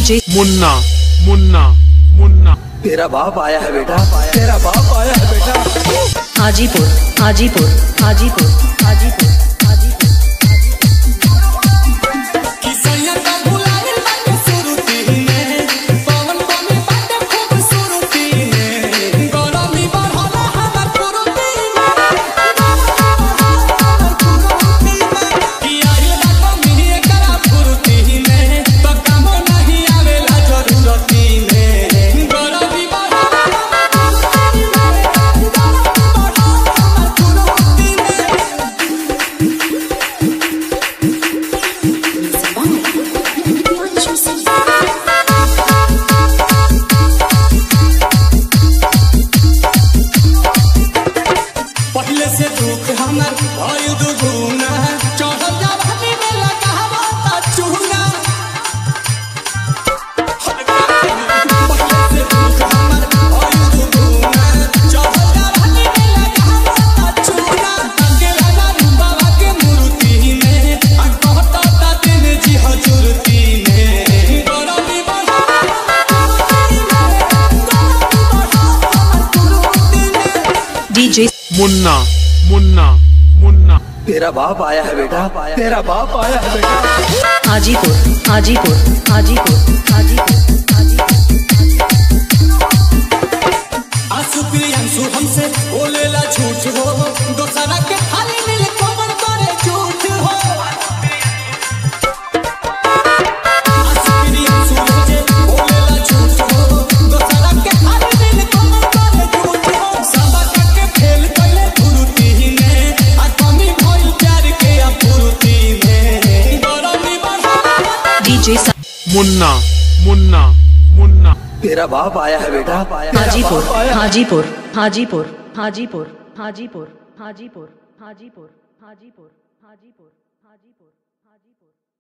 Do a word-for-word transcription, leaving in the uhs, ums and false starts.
DJ मुन्ना मुन्ना मुन्ना। तेरा बाप आया है बेटा, तेरा बाप आया है बेटा। हाजीपुर हाजीपुर हाजीपुर हाजीपुर से दुख हमर भय दुगुना चढ़ल जवानी में लगावा ता चूना। पहले से दुख हमर भय दुगुना चढ़ल जवानी में लगावा ता चूना। अकेला ना बाबा के मूर्ति में आ कहता ता दिन जी हजूरती में गरमी बढ़ा डीजे मुन्ना मुन्ना मुन्ना। तेरा बाप आया है बेटा, तेरा बाप आया है बेटा। हाजीपुर हाजीपुर हाजीपुर हाजीपुर आंसू प्रियंसु हमसे बोलेला झूठ हो, दोसरा के थाली मिल कमर करे झूठ हो। आंसू प्रियंसु हमसे बोलेला झूठ हो, दोसरा के थाली मिल कमर करे झूठ हो। सबा के फेल कइले फुरुती में आ कमी भइल प्यार के अपुरुती में गरमी बढ़ा डीजे मुन्ना मुन्ना मुन्ना। तेरा बाप आया है बेटा। हाजीपुर हाजीपुर हाजीपुर हाजीपुर हाजीपुर हाजीपुर हाजीपुर हाजीपुर हाजीपुर हाजीपुर हाजीपुर।